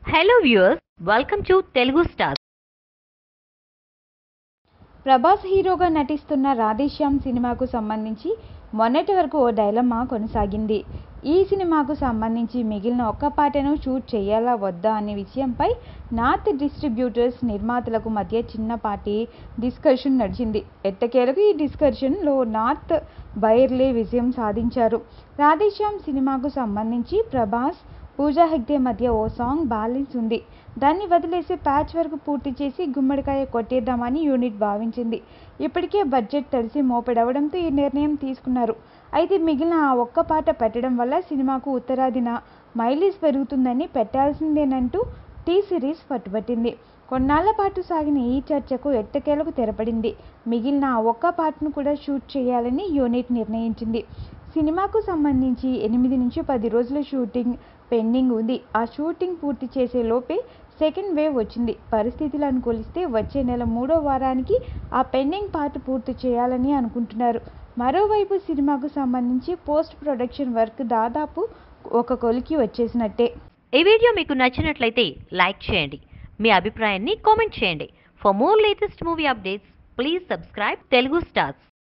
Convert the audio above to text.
Hello viewers, welcome to Telugu Stars. Prabhas హీరోగా నటిస్తున్న రాధేశ్యామ్ సినిమాకు సంబంధించి మొన్నటి వరకు ఓ డైలమా కొనసాగింది. ఈ సినిమాకు సంబంధించి మిగిలిన ఒక్క పాటను షూట్ చేయాలా వద్దా అనే విషయంపై నార్త్ డిస్ట్రిబ్యూటర్స్ నిర్మాతలకు మధ్య చిన్నపాటి డిస్కషన్ నడిచింది. ఎట్టకేలకు ఈ డిస్కషన్లో నార్త్ బయర్లే విజయం సాధించారు. రాధేశ్యామ్ సినిమాకు సంబంధించి ప్రభాస్, పూజా హెగ్డే మధ్య ఓ సాంగ్ బ్యాలెన్స్ ఉంది. దాన్ని వదిలేసి ప్యాచ్ వర్క్ పూర్తి చేసి గుమ్మడికాయ కొట్టేద్దామని యూనిట్ భావించింది. ఇప్పటికే బడ్జెట్ తడిసి మోపెడవడంతో ఈ నిర్ణయం తీసుకున్నారు. అయితే మిగిలిన ఆ ఒక్క పాట పెట్టడం వల్ల సినిమాకు ఉత్తరాదిన మైలేజ్ పెరుగుతుందని పెట్టాల్సిందేనంటూ టీ సిరీస్ పట్టుబట్టింది. కొన్నాళ్ల పాటు సాగిన ఈ చర్చకు ఎట్టకేలకు తెరపడింది. మిగిలిన ఆ ఒక్క పాటను కూడా షూట్ చేయాలని యూనిట్ నిర్ణయించింది. సినిమాకు సంబంధించి 8 నుంచి 10 రోజుల షూటింగ్ పెండింగ్ ఉంది. ఆ షూటింగ్ పూర్తి చేసే లోపే సెకండ్ వేవ్ వచ్చింది. పరిస్థితులు అనుకూలిస్తే వచ్చే నెల 3వ వారానికి ఆ పెండింగ్ పార్ట్ పూర్తి చేయాలని అనుకుంటున్నారు. మరోవైపు సినిమాకు సంబంధించి పోస్ట్ ప్రొడక్షన్ వర్క్ దాదాపు ఒక కొలికి వచ్చేసినట్టే. ఈ వీడియో మీకు నచ్చినట్లయితే లైక్ చేయండి. మీ అభిప్రాయాన్ని కామెంట్ చేయండి. For more latest movie updates please subscribe Telugu stars.